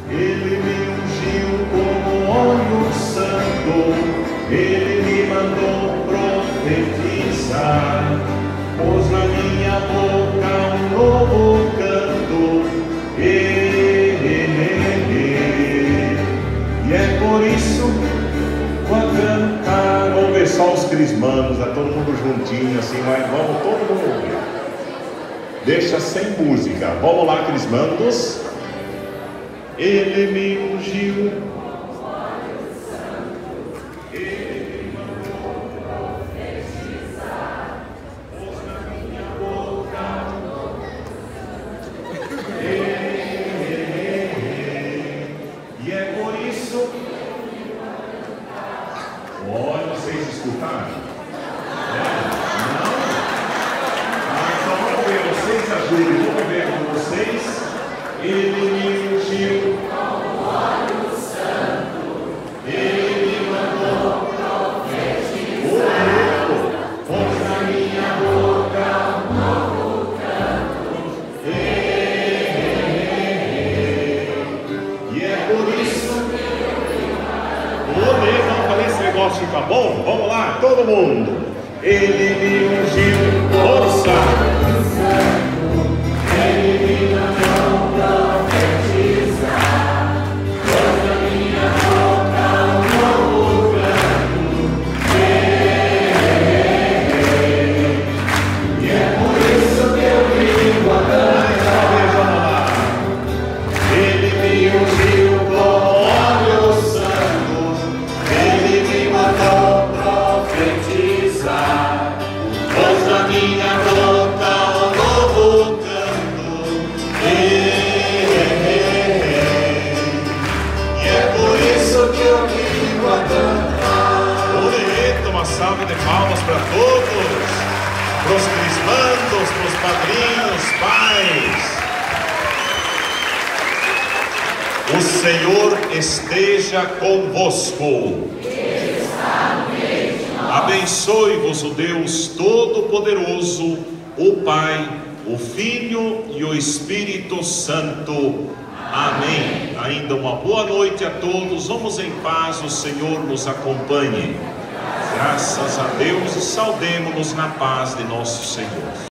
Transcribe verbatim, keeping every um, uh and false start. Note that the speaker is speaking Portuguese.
Ele me ungiu como óleo santo, Ele me mandou profetizar, pôs na minha boca um novo canto, Ele, e é por isso vou cantar. Vamos ver só os crismanos, tá todo mundo juntinho assim, mas vamos todo mundo ouvir. Deixa sem música. Vamos lá, crismandos. Ele me ungiu, Ele me mandou profetizar, pôs na minha boca um novo canto, e é por isso. Olha, vocês escutaram? Não? Ah, então vamos ver, vocês ajudem, vamos ver com vocês. Ele me ungiu com óleo santo, Ele me mandou profetizar, pôs na minha boca um novo canto, e é por isso que eu vamos fazer esse negócio ficar bom? Vamos lá, todo mundo. Ele me ungiu, força. Ele me mandou profetizar, pôs na minha boca um novo canto, e é por isso que eu vivo a cantar. Ele me ungiu com óleo santo, Ele me mandou profetizar, pôs na minha boca um novo canto. Uma salva de palmas para todos, para os crismandos, para os padrinhos, pais. O Senhor esteja convosco. Abençoe-vos o Deus Todo-Poderoso, o Pai, o Filho e o Espírito Santo. Amém. Ainda uma boa noite a todos. Vamos em paz, o Senhor nos acompanhe. Graças a Deus e saudemo-nos na paz de nosso Senhor.